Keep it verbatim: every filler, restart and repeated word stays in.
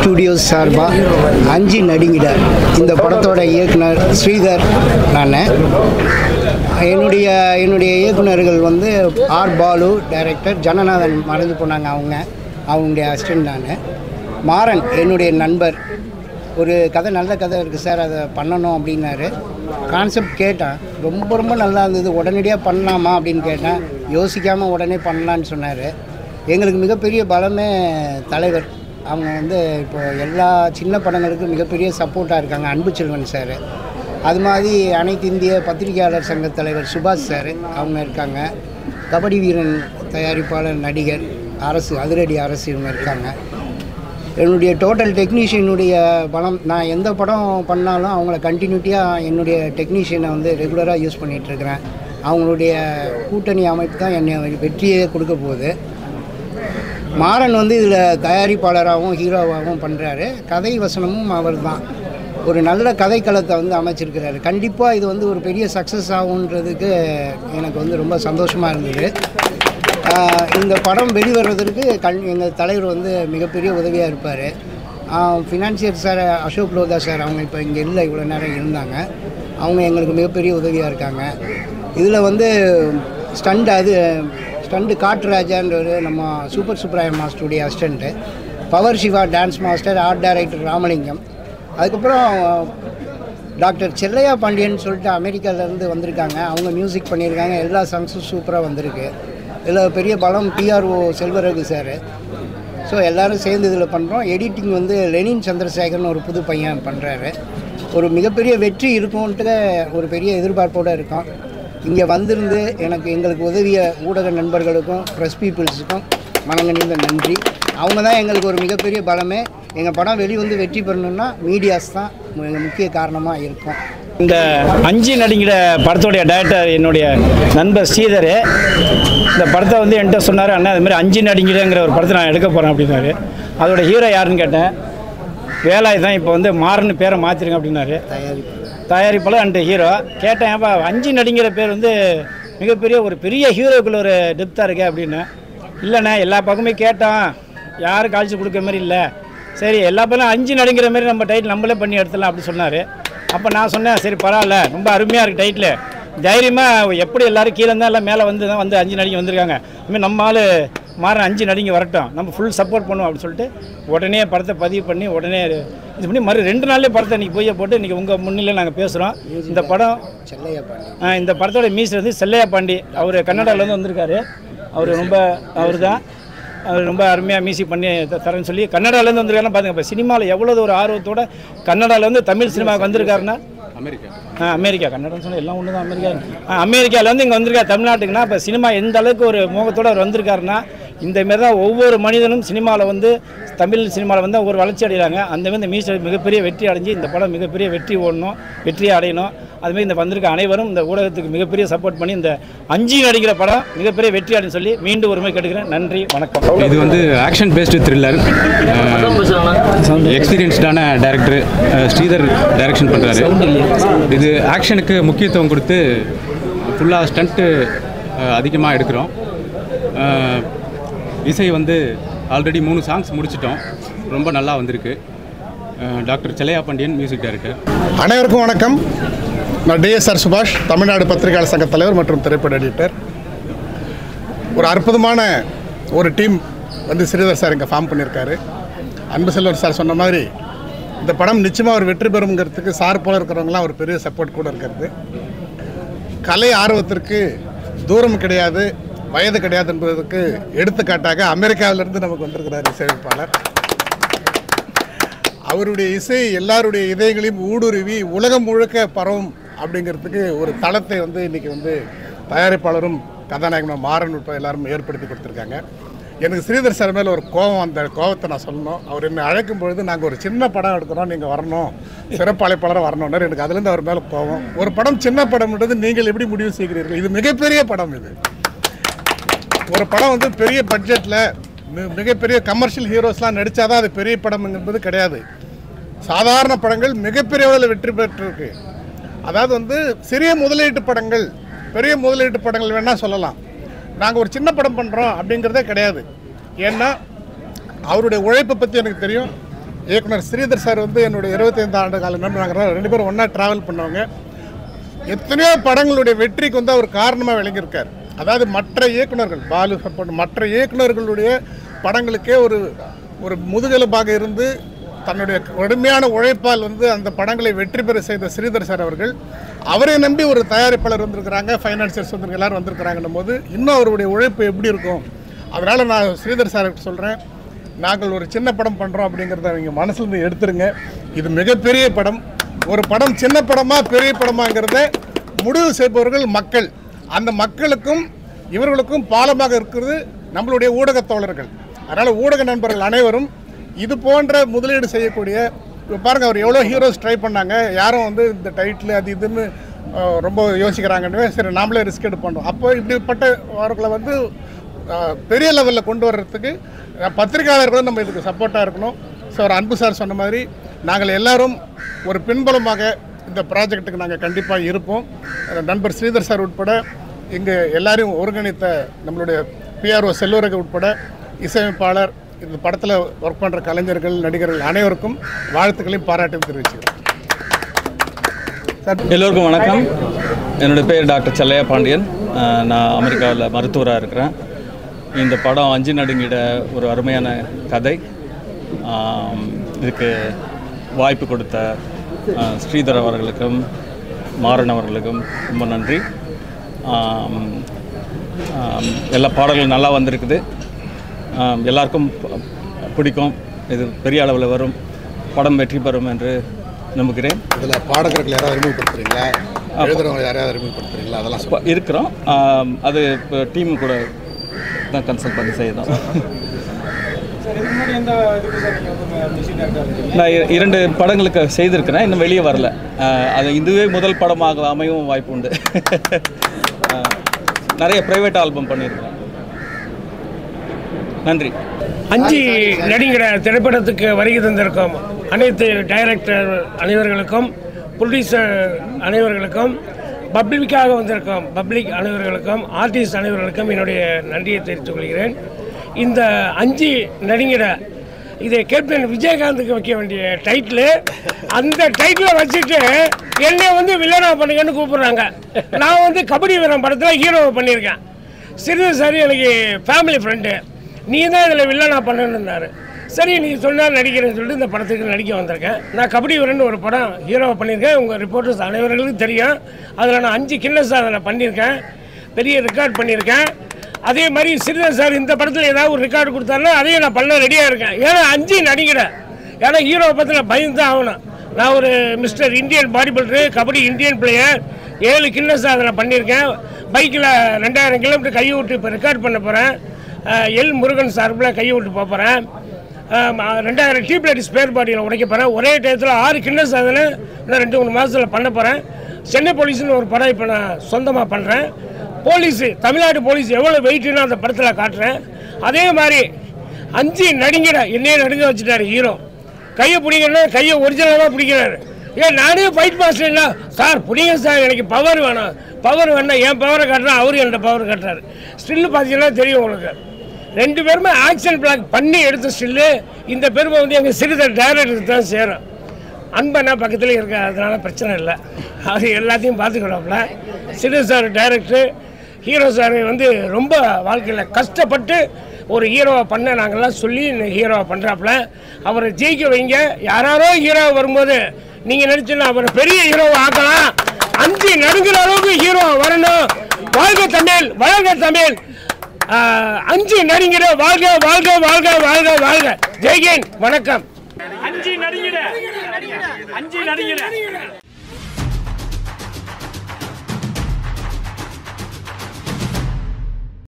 Studios சார்பா Anji Nadungida இந்த படத்தோட இயக்குனர் ஸ்ரீதர் நான் என்னுடைய என்னுடைய இயக்குனர்கள் வந்து ஆர் பாலு டைரக்டர் ஜனநாதன் மறந்து போனாங்க அவங்க அவங்களுடைய அசிஸ்டன்ட் நான் மாறன் என்னுடைய நண்பர் ஒரு கதை நல்ல கதை இருக்குது சார் அதை பண்ணணும் அப்படின்னாரு கான்செப்ட் கேட்டேன் ரொம்ப ரொம்ப நல்லா இருந்தது உடனடியாக பண்ணலாமா அப்படின்னு கேட்டேன் யோசிக்காமல் உடனே பண்ணலான்னு சொன்னார் எங்களுக்கு மிகப்பெரிய பலமே தலைவர் அவங்க வந்து இப்போ எல்லா சின்ன படங்களுக்கும் மிகப்பெரிய சப்போர்ட்டாக இருக்காங்க அன்பு செல்வன் சார் அது மாதிரி அனைத்து இந்திய பத்திரிகையாளர் சங்க தலைவர் சுபாஷ் சார் அவங்க இருக்காங்க கபடி வீரன் தயாரிப்பாளர் நடிகர் அரசு அதிரடி அரசு இவங்க இருக்காங்க என்னுடைய டோட்டல் டெக்னீஷியனுடைய பலம் நான் எந்த படம் பண்ணாலும் அவங்கள கண்டினியூட்டியாக என்னுடைய டெக்னீஷியனை வந்து ரெகுலராக யூஸ் பண்ணிகிட்ருக்கிறேன் அவங்களுடைய கூட்டணி அமைப்பு தான் என்னை வெற்றியே கொடுக்க போகுது மாறன் வந்து இதில் தயாரிப்பாளராகவும் ஹீரோவாகவும் பண்ணுறாரு கதை வசனமும் அவர் தான் ஒரு நல்ல கதைக்களத்தை வந்து அமைச்சிருக்கிறாரு கண்டிப்பாக இது வந்து ஒரு பெரிய சக்ஸஸ் ஆகுன்றதுக்கு எனக்கு வந்து ரொம்ப சந்தோஷமாக இருந்தது இந்த படம் வெளிவருவதற்கு கண் எங்கள் தலைவர் வந்து மிகப்பெரிய உதவியாக இருப்பார் financier sir Ashok Lodha sir அவங்க இப்போ இங்கே இல்லை இவ்வளோ நேரம் இருந்தாங்க அவங்க எங்களுக்கு மிகப்பெரிய உதவியாக இருக்காங்க இதில் வந்து ஸ்டண்ட் அது ஸ்டண்டு காட்டுராஜான்றவர் நம்ம சூப்பர் சுப்ராயம் மாஸ்டருடைய assistant power Siva dance master art director Ramalingam அதுக்கப்புறம் டாக்டர் செல்லையா பாண்டியன் சொல்லிட்டு அமெரிக்காவிலேருந்து வந்திருக்காங்க அவங்க மியூசிக் பண்ணியிருக்காங்க எல்லா சாங்ஸும் சூப்பராக வந்திருக்கு இதில் பெரிய பலம் பிஆர்ஓ செல்வரகு சார் ஸோ எல்லோரும் சேர்ந்து இதில் பண்ணுறோம் எடிட்டிங் வந்து லெனின் சந்திரசேகர்னு ஒரு புது பையன் பண்ணுறாரு ஒரு மிகப்பெரிய வெற்றி இருக்கும்ன்ட்டு ஒரு பெரிய எதிர்பார்ப்போடு இருக்கோம் இங்கே வந்திருந்து எனக்கு எங்களுக்கு உதவிய ஊடக நண்பர்களுக்கும் ப்ரெஸ் பீப்புள்ஸுக்கும் மனங்கணிந்த நன்றி அவங்க தான் எங்களுக்கு ஒரு மிகப்பெரிய பலமே எங்கள் படம் வெளிவந்து வெற்றி பெறணுன்னா மீடியாஸ் தான் எங்கள் முக்கிய காரணமாக இருக்கும் இந்த அஞ்சி நடுங்கிற படத்தோடைய டைரக்டர் என்னுடைய நண்பர் ஸ்ரீதர் இந்த படத்தை வந்து என்கிட்ட சொன்னார் அண்ணா அது மாதிரி அஞ்சி நடுங்கிற ஒரு படத்தை நான் எடுக்க போகிறேன் அப்படின்னாரு அதோட ஹீரோ யாருன்னு கேட்டேன் வேலாய் தான் இப்போ வந்து மாறன்னு பேரை மாற்றிருங்க அப்படின்னாரு தயாரிப்பாளர் அண்ட் ஹீரோ கேட்டேன் ஏப்பா அஞ்சி நடுங்கிற பேர் வந்து மிகப்பெரிய ஒரு பெரிய ஹீரோக்குள்ள ஒரு டெப்த்தாக இருக்கே அப்படின்னு இல்லைண்ணே எல்லா பக்கமே கேட்டான் யாரும் காய்ச்சி கொடுக்குற மாதிரி இல்லை சரி எல்லா பக்கம் அஞ்சு நடுங்கிற மாதிரி நம்ம டைட்டில் நம்மளே பண்ணி எடுத்துடலாம் அப்படி சொன்னார் அப்போ நான் சொன்னேன் சரி பரவாயில்ல ரொம்ப அருமையாக இருக்குது டைட்டில் தைரியமாக எப்படி எல்லோரும் கீழே இருந்தால் எல்லாம் மேலே வந்து தான் வந்து அஞ்சு நடிகை வந்திருக்காங்க இனிமேல் நம்ம ஆள் மாற அஞ்சு நடிகை வரட்டும் நம்ம ஃபுல் சப்போர்ட் பண்ணுவோம் அப்படின்னு சொல்லிட்டு உடனே படத்தை பதிவு பண்ணி உடனே இது பண்ணி மறு ரெண்டு நாள்லேயே படத்தை இன்றைக்கி போய் போட்டு இன்றைக்கி உங்கள் முன்னிலையில் நாங்கள் பேசுகிறோம் இந்த படம் செல்லையா பாண்டி இந்த படத்தோட மியூசிக் வந்து செல்லையா பாண்டி அவர் கன்னடாவிலேருந்து வந்திருக்காரு அவர் ரொம்ப அவர் தான் அவர் ரொம்ப அருமையாக மியூசிக் பண்ணி தரேன்னு சொல்லி கன்னடாவிலேருந்து வந்திருக்காருன்னா பார்த்துங்க இப்போ சினிமாவில் எவ்வளோ ஒரு ஆர்வத்தோட கன்னடாவிலேருந்து தமிழ் சினிமாவுக்கு வந்திருக்காருன்னா அமெரிக்கா ஆ அமெரிக்கா கன்னடம் சொன்னால் எல்லாம் ஒன்று தான் அமெரிக்கா ஆ அமெரிக்காவிலேருந்து இங்கே வந்திருக்காரு தமிழ்நாட்டுக்குன்னா இப்போ சினிமா எந்த அளவுக்கு ஒரு மோகத்தோடு அவர் வந்திருக்காருன்னா இந்தமாரி தான் ஒவ்வொரு மனிதனும் சினிமாவில் வந்து தமிழ் சினிமாவில் வந்து ஒரு வளர்ச்சி அடைகிறாங்க அந்தமாரி இந்த மியூசிக் மிகப்பெரிய வெற்றி அடைஞ்சு இந்த படம் மிகப்பெரிய வெற்றி ஓடணும் வெற்றியை அடையணும் அதுமாரி இந்த வந்திருக்க அனைவரும் இந்த ஊடகத்துக்கு மிகப்பெரிய சப்போர்ட் பண்ணி இந்த அஞ்சு நடிக்கிற படம் மிகப்பெரிய வெற்றி அடைன்னு சொல்லி மீண்டும் ஒரு முறை கேட்டுக்கிறேன் நன்றி வணக்கம் இது வந்து ஆக்ஷன் பேஸ்டு த்ரில்லர் எக்ஸ்பீரியன்ஸ்டான டைரக்டர் ஸ்ரீதர் டைரக்ஷன் பண்ணுறாரு இது ஆக்ஷனுக்கு முக்கியத்துவம் கொடுத்து ஃபுல்லாக ஸ்டண்ட்டு அதிகமாக எடுக்கிறோம் இசை வந்து ஆல்ரெடி மூணு சாங்ஸ் முடிச்சிட்டோம் ரொம்ப நல்லா வந்திருக்கு doctor Chellaiah Pandian music director அனைவருக்கும் வணக்கம் நான் டிஎஸ்ஆர் சுபாஷ் தமிழ்நாடு பத்திரிகையாளர் சங்க தலைவர் மற்றும் திரைப்பட எடிட்டர் ஒரு அற்புதமான ஒரு டீம் வந்து ஸ்ரீதர் சார் இங்கே ஃபார்ம் பண்ணியிருக்காரு அன்பு செல்வர் சார் சொன்ன மாதிரி இந்த படம் நிச்சயமாக ஒரு வெற்றி பெறுங்கிறதுக்கு சார் போல இருக்கிறவங்களாம் ஒரு பெரிய சப்போர்ட் கூட இருக்கிறது கலை ஆர்வத்திற்கு தூரம் கிடையாது வயது கிடையாது என்பதற்கு எடுத்துக்காட்டாக அமெரிக்காவிலிருந்து நமக்கு வந்திருக்கிறார் இசையமைப்பாளர் அவருடைய இசை எல்லாருடைய இதயங்களையும் ஊடுருவி உலகம் முழுக்க பரவும் அப்படிங்கிறதுக்கு ஒரு தளத்தை வந்து இன்றைக்கி வந்து தயாரிப்பாளரும் கதாநாயகனும் மாறன் உட்பட எல்லாரும் ஏற்படுத்தி கொடுத்துருக்காங்க எனக்கு ஸ்ரீதர் சார் மேலே ஒரு கோபம் அந்த கோபத்தை நான் சொல்லணும் அவர் என்னை அழைக்கும் பொழுது நாங்கள் ஒரு சின்ன படம் எடுக்கிறோம் நீங்கள் வரணும் சிறப்பு அழைப்பாளராக வரணும்னார் எனக்கு அதுலேருந்து அவர் மேலே கோபம் ஒரு படம் சின்ன படம்ன்றது நீங்கள் எப்படி முடிவு செய்கிறீர்கள் இது மிகப்பெரிய படம் இது ஒரு படம் வந்து பெரிய பட்ஜெட்டில் மிகப்பெரிய கமர்ஷியல் ஹீரோஸ்லாம் நடித்தாதான் அது பெரிய படம் என்பது கிடையாது சாதாரண படங்கள் மிகப்பெரிய அளவில் வெற்றி பெற்றிருக்கு அதாவது வந்து சிறிய முதலீட்டு படங்கள் பெரிய முதலீட்டு படங்கள் வேணால் சொல்லலாம் நாங்கள் ஒரு சின்ன படம் பண்ணுறோம் அப்படிங்கிறதே கிடையாது ஏன்னா அவருடைய உழைப்பை பற்றி எனக்கு தெரியும் இயக்குனர் ஸ்ரீதர் சார் வந்து என்னுடைய இருபத்தைந்து ஆண்டு கால நண்பனாக ரெண்டு பேரும் ஒன்றா ட்ராவல் பண்ணவங்க. எத்தனையோ படங்களுடைய வெற்றிக்கு வந்து அவர் காரணமாக விளங்கியிருக்கார். அதாவது மற்ற இயக்குநர்கள் பாலு சப்போர்ட் மற்ற இயக்குநர்களுடைய படங்களுக்கே ஒரு ஒரு முதுகெலும்பாக இருந்து தன்னுடைய கடுமையான உழைப்பால் வந்து அந்த படங்களை வெற்றி பெற செய்த ஸ்ரீதர் சார் அவர்கள் அவரை நம்பி ஒரு தயாரிப்பாளர் வந்திருக்கிறாங்க, ஃபைனான்சியர்ஸ் வந்து எல்லோரும் வந்திருக்கிறாங்கன்னும் போது இன்னும் அவருடைய உழைப்பு எப்படி இருக்கும். அதனால் நான் ஸ்ரீதர் சாருக்கு சொல்கிறேன், நாங்கள் ஒரு சின்ன படம் பண்ணுறோம் அப்படிங்கிறத அவங்க மனசுலேருந்து எடுத்துருங்க. இது மிகப்பெரிய படம். ஒரு படம் சின்ன படமா பெரிய படமாங்கிறத முடிவு செய்பவர்கள் மக்கள். அந்த மக்களுக்கும் இவர்களுக்கும் பாலமாக இருக்கிறது நம்மளுடைய ஊடக தோழர்கள். அதனால் ஊடக நண்பர்கள் அனைவரும் இது போன்ற முதலீடு செய்யக்கூடிய, பாருங்கள் அவர் எவ்வளோ ஹீரோஸ் ட்ரை பண்ணாங்க, யாரும் வந்து இந்த டைட்டில் அது இதுன்னு ரொம்ப யோசிக்கிறாங்கன்னு சரி நாமளே ரிஸ்க் எடுத்து பண்ணுறோம். அப்போ இப்படிப்பட்டவர்களை வந்து பெரிய லெவலில் கொண்டு வர்றதுக்கு பத்திரிகையாளர்களும் நம்ம இதுக்கு சப்போர்ட்டாக இருக்கணும். ஸோ ஒரு அன்பு சார் சொன்ன மாதிரி நாங்கள் எல்லோரும் ஒரு பின்புலமாக இந்த ப்ராஜெக்ட்டுக்கு நாங்கள் கண்டிப்பாக இருப்போம். நண்பர் ஸ்ரீதர் சார் உட்பட இங்கே எல்லாரையும் ஒருங்கிணைத்த நம்மளுடைய பிஆர்ஓ செல்வரகு உட்பட இசையமைப்பாளர், இந்த படத்தில் ஒர்க் பண்ணுற கலைஞர்கள், நடிகர்கள் அனைவருக்கும் வாழ்த்துக்களையும் பாராட்டையும் தெரிவிச்சுக்கிறேன். எல்லோருக்கும் வணக்கம். என்னுடைய பேர் டாக்டர் செல்லையா பாண்டியன். நான் அமெரிக்காவில் மருத்துவராக இருக்கிறேன். இந்த படம் அஞ்சி நடுங்கிட ஒரு அருமையான கதை. இதுக்கு வாய்ப்பு கொடுத்த ஸ்ரீதர் அவர்களுக்கும் மாறன் அவர்களுக்கும் ரொம்ப நன்றி. எல்லா பாடல்களும் நல்லா வந்திருக்குது. எல்லாருக்கும் பிடிக்கும். இது பெரிய அளவில் வரும், படம் வெற்றி பெறும் என்று நம்புகிறேன். இதில் பாடகர்கள் யாராவது அறிமுகப்படுத்துறீங்களா, எழுதுறவங்க யாராவது அறிமுகப்படுத்துறீங்களா? அதெல்லாம் இருக்கிறோம். அது இப்போ டீமு கூட தான் கன்சல்ட் பண்ணி செய்யணும். நான் இரண்டு படங்களுக்கு செய்திருக்கிறேன், இன்னும் வெளியே வரல. அது இதுவே முதல் படமாக அமையும் வாய்ப்பு உண்டு. நிறைய ப்ரைவேட் ஆல்பம் பண்ணியிருக்கிறேன். நன்றி. அஞ்சி நடிகிற திரைப்படத்துக்கு வருகை தந்திருக்கும் அனைத்து டைரக்டர் அனைவர்களுக்கும், ப்ரொடியூசர் அனைவர்களுக்கும், பப்ளிக்காக வந்திருக்கும் பப்ளிக் அனைவர்களுக்கும், ஆர்டிஸ்ட் அனைவர்களுக்கும் என்னுடைய நன்றியை தெரிவித்துக் கொள்கிறேன். இந்த அஞ்சி நடிகிற இதை கேப்டன் விஜயகாந்துக்கு வைக்க வேண்டிய டைட்டில், அந்த டைட்டில் வச்சுட்டு என்னை வந்து வில்லனா பண்ணுங்கன்னு கூப்பிட்றாங்க. நான் வந்து கபடி வீரன் படத்தில் ஹீரோவை பண்ணியிருக்கேன். சிறிது சரி எனக்கு ஃபேமிலி ஃப்ரெண்டு, நீ தான் இதில் வில்லனா பண்ணணுன்னாரு. சரி நீ சொன்னால் நடிக்கிறேன்னு சொல்லிட்டு இந்த படத்துக்கு நடிக்க வந்திருக்கேன். நான் கபடி வீரன் ஒரு படம் ஹீரோவை பண்ணியிருக்கேன். உங்கள் ரிப்போர்ட்டர்ஸ் அனைவர்களுக்கும் தெரியும். அதில் நான் அஞ்சு கின்னஸ் அதில் பண்ணியிருக்கேன், பெரிய ரெக்கார்ட் பண்ணியிருக்கேன். அதே மாதிரி ஸ்ரீதர் சார் இந்த படத்தில் ஏதாவது ஒரு ரெக்கார்டு கொடுத்தாருன்னா அதையும் நான் பண்ண ரெடியாக இருக்கேன். ஏன்னா அஞ்சு நடிக்கிறேன். ஏன்னா ஹீரோவை பற்றி நான் பயந்து தான் ஆகணும். நான் ஒரு mister Indian body builder, kabaddi Indian player, ஏழு கின்னஸ் அதில் பண்ணியிருக்கேன். பைக்கில் ரெண்டாயிரம் கிலோமீட்டர் கையை விட்டு இப்போ ரெக்கார்ட் பண்ண போகிறேன். எல் முருகன் சார்பில் கையை விட்டு போகிறேன். ரெண்டாயிரம் டியூப்லைட் ஸ்பேர் பாடியில் உடைக்க போகிறேன். ஒரே டயத்தில் ஆறு கின்னஸ் அதில் இன்னும் ரெண்டு மூணு மாதத்தில் பண்ண போகிறேன். சென்னை போலீஸ்னு ஒரு படம் இப்போ நான் சொந்தமாக பண்ணுறேன். போலீஸு, தமிழ்நாடு போலீஸ் எவ்வளோ வெயிட்டுன்னு அந்த படத்தில் காட்டுறேன். அதே மாதிரி அஞ்சு நடிங்கிற என்னையே நடுங்க வச்சுட்டாரு ஹீரோ. கையை பிடிக்கணும்னா கையை ஒரிஜினலாக பிடிக்கிறாரு. ஏன் நானே ஃபைட் மாஸ்டர்னா சார் பிடிங்க சார், எனக்கு பவர் வேணும், பவர் வேணா என் பவரை காட்டுறேன், அவரு என்னோட பவர் காட்டுறாரு. ஸ்டில்லு பார்த்தீங்கன்னா தெரியும் உங்களுக்கு. ரெண்டு பேருமே ஆக்ஷன் பிளாக் பண்ணி எடுத்த ஸ்டில்லு. இந்த பெருமை வந்து எங்கள் சிறிதர் டைரக்டருக்கு தான் சேரும். அன்பனா பக்கத்தில் இருக்க, அதனால பிரச்சனை இல்லை. அவர் எல்லாத்தையும் பார்த்துக்கிடாப்புல. சிறு சார் டைரக்டர், ஹீரோ சார் வந்து ரொம்ப வாழ்க்கையில் கஷ்டப்பட்டு ஒரு ஹீரோவை பண்ண நாங்கள்லாம் சொல்லி ஹீரோவை பண்ணுறாப்புல. அவரை ஜெயிக்க வைங்க. யாராரோ ஹீரோவை வரும்போது நீங்கள் நினச்சுன்னா அவரை பெரிய ஹீரோவை ஆக்கலாம். அஞ்சு நடுங்கிற அளவுக்கு ஹீரோ வரணும். வாழ்க தமிழ், வளர்க தமிழ். அஞ்சு நடிங்கிற வாழ்க வாழ்க வாழ்க வாழ்க வாழ்க. ஜெய்ஹிந்த், வணக்கம். அஞ்சு நடிங்கிற அஞ்சு நடிங்கிற